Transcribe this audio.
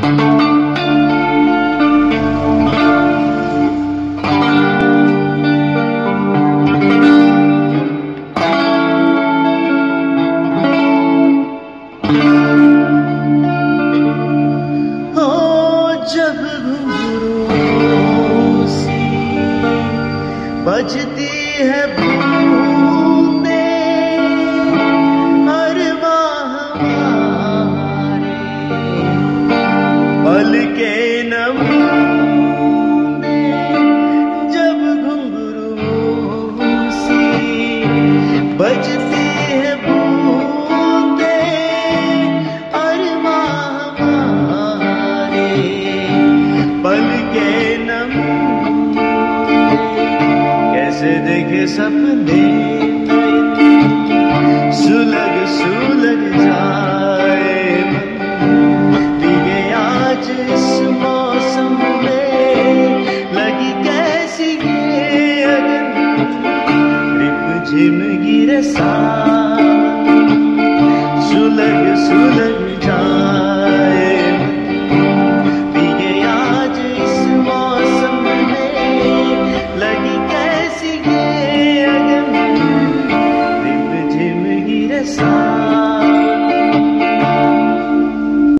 बजती है बूंदे अरमां हमारे, पल के नमूने जब घुंघरू सी बजती है बूंदे अरमां हमारे, पल के देखे सपने सुलग सुलग जाए भीगे आज इस मौसम में, लगी कैसी ये अगन रिमझिम गिरे सा